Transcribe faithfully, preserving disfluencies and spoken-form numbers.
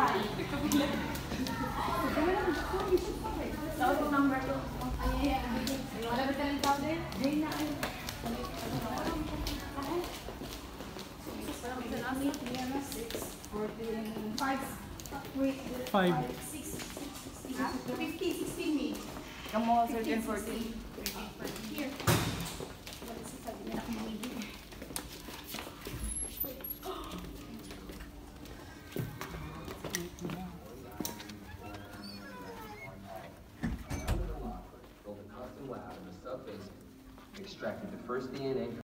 So, number two. Wala ba talang powder? Day na ay. Five. Wait. Five. Six. Fifty. Sixteen me. Come on, certain forty. Here. Built a custom lab in the sub-basement, extracted the first D N A